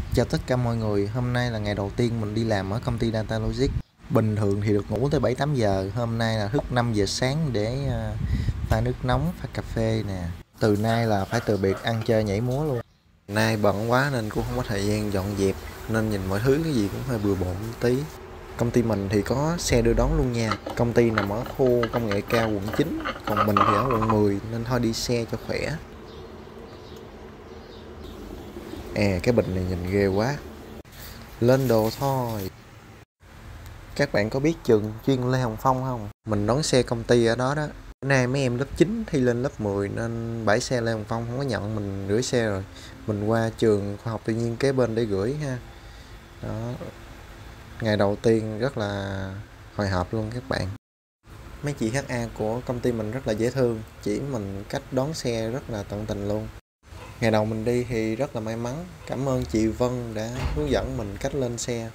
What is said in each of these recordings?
Chào tất cả mọi người, hôm nay là ngày đầu tiên mình đi làm ở công ty Data Logic. Bình thường thì được ngủ tới 7-8 giờ, hôm nay là thức 5 giờ sáng để pha nước nóng, pha cà phê nè. Từ nay là phải từ biệt ăn chơi nhảy múa luôn. Nay bận quá nên cũng không có thời gian dọn dẹp, nên nhìn mọi thứ cái gì cũng hơi bừa bộn một tí. Công ty mình thì có xe đưa đón luôn nha. Công ty nằm ở khu công nghệ cao quận 9, còn mình thì ở quận 10 nên thôi đi xe cho khỏe. Cái bình này nhìn ghê quá. Lên đồ thôi. Các bạn có biết trường chuyên Lê Hồng Phong không? Mình đón xe công ty ở đó đó. Bữa nay mấy em lớp 9 thi lên lớp 10 nên bãi xe Lê Hồng Phong không có nhận mình gửi xe rồi. Mình qua trường khoa học tự nhiên kế bên để gửi ha. Đó. Ngày đầu tiên rất là hồi hộp luôn các bạn. Mấy chị HA của công ty mình rất là dễ thương, chỉ mình cách đón xe rất là tận tình luôn. Ngày đầu mình đi thì rất là may mắn, cảm ơn chị Vân đã hướng dẫn mình cách lên xe.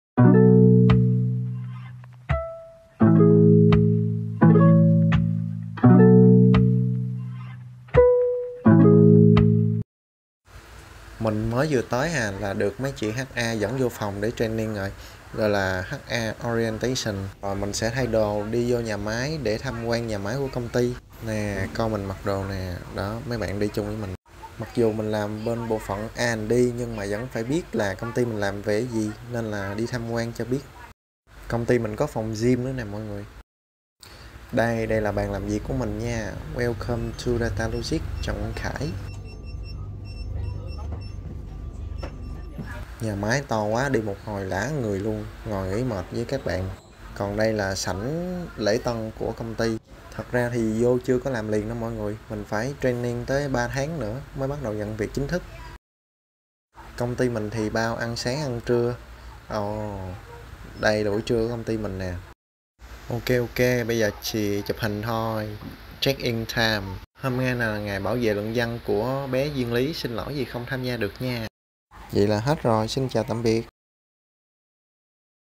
Mình mới vừa tới là được mấy chị HA dẫn vô phòng để training rồi, gọi là HA Orientation. Rồi mình sẽ thay đồ đi vô nhà máy để tham quan nhà máy của công ty. Nè, con mình mặc đồ nè, đó mấy bạn đi chung với mình. Mặc dù mình làm bên bộ phận R&D nhưng mà vẫn phải biết là công ty mình làm về cái gì, nên là đi tham quan cho biết. Công ty mình có phòng gym nữa nè mọi người. Đây là bàn làm việc của mình nha. Welcome to Data Logic Trần Văn Khải. Nhà máy to quá đi một hồi lả người luôn, ngồi nghỉ mệt với các bạn. Còn đây là sảnh lễ tân của công ty. Thật ra thì vô chưa có làm liền đâu mọi người, mình phải training tới 3 tháng nữa mới bắt đầu nhận việc chính thức. Công ty mình thì bao ăn sáng ăn trưa. Đây là buổi trưa của công ty mình nè. Ok, bây giờ chỉ chụp hình thôi. Check in time. Hôm nay là ngày bảo vệ luận văn của bé Duyên Lý, xin lỗi vì không tham gia được nha. Vậy là hết rồi, xin chào tạm biệt.